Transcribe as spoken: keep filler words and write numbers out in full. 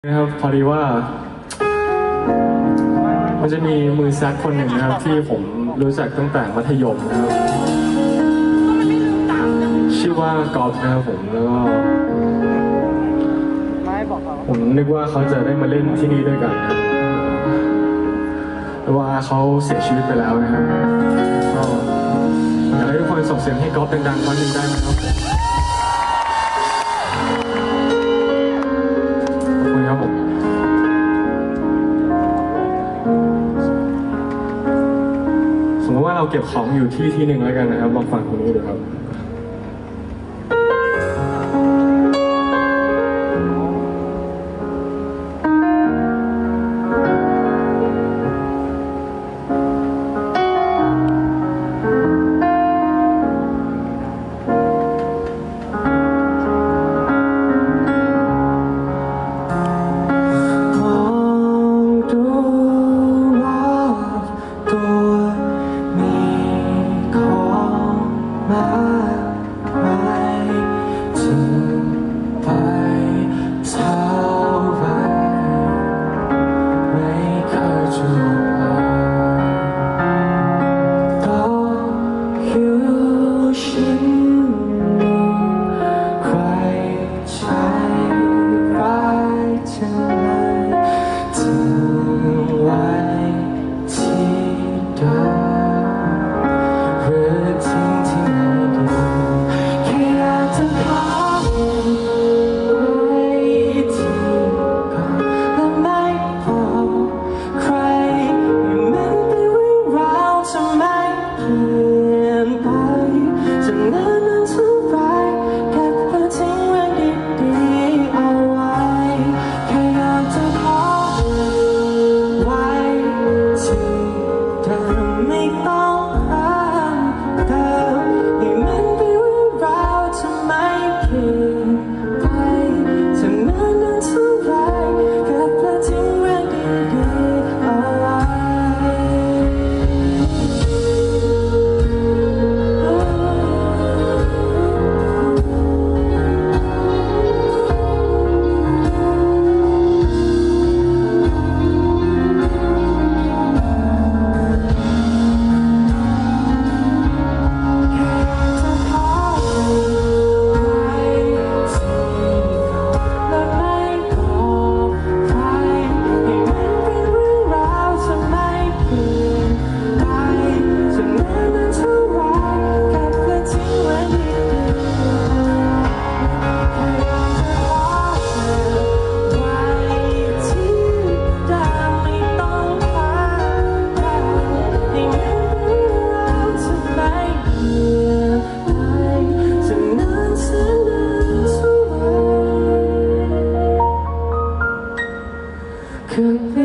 นะครับพอดีว่ามันจะมีมือแซกคนหนึ่งนะครับที่ผมรู้จักตั้งแต่มัธยมนะครับชื่อว่ากอล์ฟนะครับผมแล้วก็ผมนึกว่าเขาจะได้มาเล่นที่นี่ด้วยกันนะแต่ว่าเขาเสียชีวิตไปแล้วนะครับก็อยากให้ทุกคนส่งเสียงให้กอล์ฟดังๆครั้งหนึ่งได้ไหมครับขอบคุณครับผมสมมติว่าเราเก็บของอยู่ที่ที่หนึ่งแล้วกันนะครับลองฟังตรงนี้ดูครับ Could